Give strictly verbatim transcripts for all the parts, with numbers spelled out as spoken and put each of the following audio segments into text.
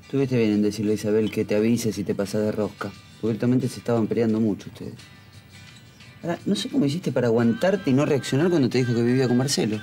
Estuviste bien en decirle a Isabel que te avise si te pasas de rosca. Porque últimamente se estaban peleando mucho ustedes. Ahora, no sé cómo hiciste para aguantarte y no reaccionar cuando te dijo que vivía con Marcelo.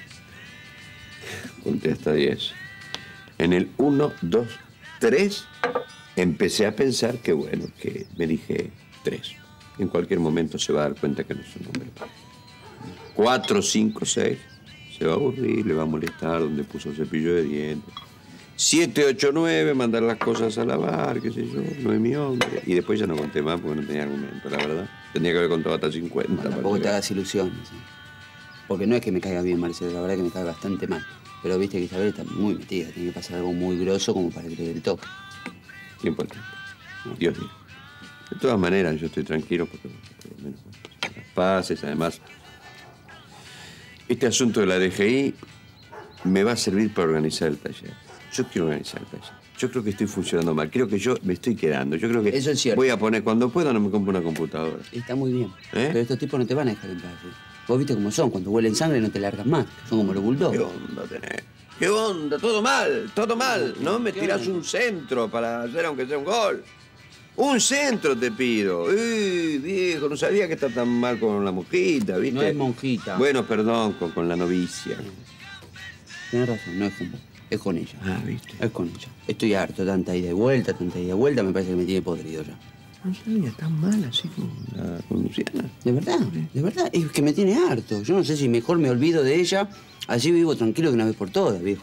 Conté hasta diez. En el uno, dos, tres, empecé a pensar que, bueno, que me dije tres. En cualquier momento se va a dar cuenta que no es un hombre. Cuatro, cinco, seis, se va a aburrir, le va a molestar donde puso el cepillo de dientes. Siete, ocho, nueve, mandar las cosas a lavar, qué sé yo, no es mi hombre. Y después ya no conté más porque no tenía argumento, la verdad. Tenía que haber contado hasta cincuenta. Bueno, tampoco te hagas ilusiones, ¿sí? Porque no es que me caiga bien Marcelo, la verdad que me cae bastante mal. Pero viste que Isabel está muy metida, tiene que pasar algo muy grosso como para que le dé el toque. Tiempo al tiempo. Dios mío. De todas maneras, yo estoy tranquilo porque por lo menos las paces, además. Este asunto de la D G I me va a servir para organizar el taller. Yo quiero organizar el taller. Yo creo que estoy funcionando mal. Creo que yo me estoy quedando. Yo creo que eso es cierto. Voy a poner, cuando pueda, no me compro una computadora. Está muy bien. ¿Eh? Pero estos tipos no te van a dejar en paz. ¿Eh? Vos viste cómo son. Cuando huelen sangre no te largas más. Son como los bulldogs. ¿Qué onda tenés? ¿Qué onda? Todo mal, todo mal. No me tirás un centro para hacer aunque sea un gol. Un centro te pido. Uy, viejo, no sabía que está tan mal con la monjita, ¿viste? No es monjita. Bueno, perdón, con, con la novicia. Tienes razón, no es con vos. Es con ella. Ah, ¿viste? Es con ella. Estoy harto, tanta ida y vuelta, tanta ida y vuelta, me parece que me tiene podrido ya. No sabía tan mal así con, la, con Luciana. De verdad, de verdad, es que me tiene harto. Yo no sé si mejor me olvido de ella, así vivo tranquilo de una vez por todas, viejo.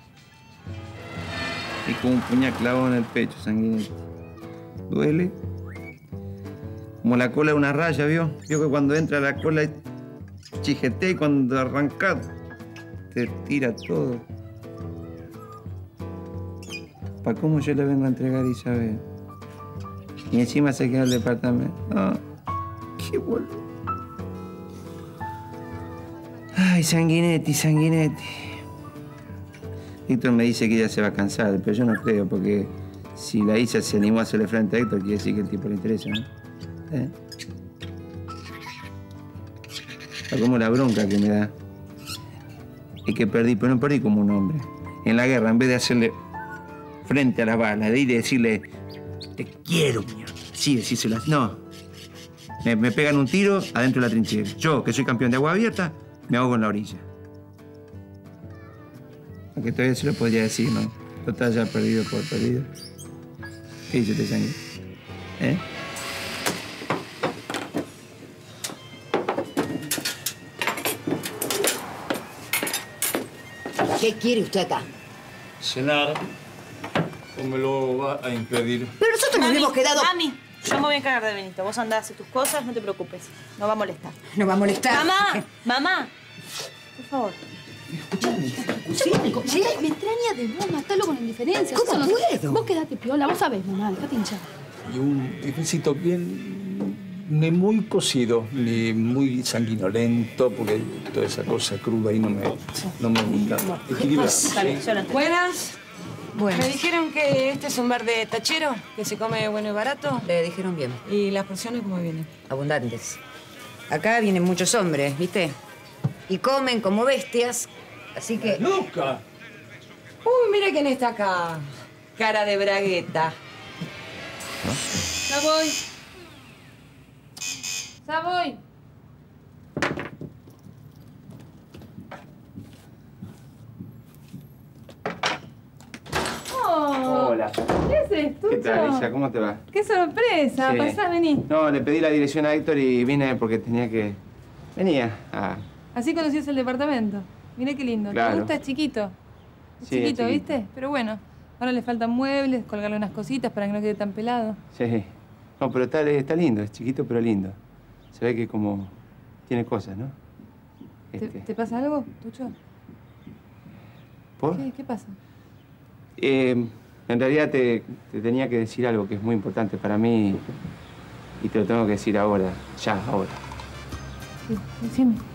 Y con un puñal clavado en el pecho, sanguinete. ¿Duele? Como la cola de una raya, ¿vio? Vio que cuando entra la cola chijetea y cuando arranca te tira todo. ¿Para cómo yo le vengo a entregar a Isabel? Y encima se queda el departamento. Ah, qué boludo. Ay, Sanguinetti, Sanguinetti. Héctor me dice que ella se va a cansar, pero yo no creo, porque si la Isa se animó a hacerle frente a Héctor, quiere decir que el tipo le interesa, ¿no? ¿Eh? Es como la bronca que me da. Es que perdí, pero no perdí como un hombre. En la guerra, en vez de hacerle frente a las balas, de ir y decirle, te quiero, mierda. Sí, decírselo así. No. Me, me pegan un tiro adentro de la trinchera. Yo, que soy campeón de agua abierta, me ahogo en la orilla. Aunque todavía se lo podría decir, ¿no? Total, ya perdido por perdido. ¿Qué dice este sangre? ¿Eh? ¿Qué quiere usted acá? Cenar. ¿O me lo va a impedir? Pero nosotros Mami, nos hemos quedado... Mami, yo me voy a encargar de Benito. Vos andás a hacer tus cosas, no te preocupes. No va a molestar. ¿Nos va a molestar? ¡Mamá! ¡Mamá! Por favor. ¿Sí? ¿Sí? Me extraña de vos, matalo con indiferencia. ¿Cómo Eso no- puedo? Vos quedate piola, vos sabés, mamá, dejate hinchar. Y un bifecito bien... ni muy cocido, ni muy sanguinolento, porque toda esa cosa cruda ahí no me, no me gusta. Equilibrado. Está bien, yo lo entiendo. Buenas. Bueno, Me dijeron que este es un bar de tachero, que se come bueno y barato. le dijeron bien. ¿Y las porciones cómo vienen? Abundantes. Acá vienen muchos hombres, ¿viste? Y comen como bestias, así que... ¡Luca! Uy, mira quién está acá. Cara de bragueta. Ya voy. Ya voy. Oh, Hola. ¿qué haces, Tucho? ¿Qué tal, Isa? ¿Cómo te va? ¡Qué sorpresa! Sí. Pasá, vení. No, le pedí la dirección a Héctor y vine porque tenía que... Venía a... Así conocías el departamento. Mirá qué lindo. Claro. ¿Te gusta? Es chiquito. Es Sí, es chiquito, chiquito. ¿viste? Pero bueno, ahora le faltan muebles, colgarle unas cositas para que no quede tan pelado. Sí. No, pero está, está lindo, es chiquito pero lindo. Se ve que como... tiene cosas, ¿no? ¿Te, Este, te pasa algo, Tucho? ¿Por? ¿Qué, qué pasa? Eh, en realidad te, te tenía que decir algo que es muy importante para mí y te lo tengo que decir ahora, ya, ahora. Sí, decime.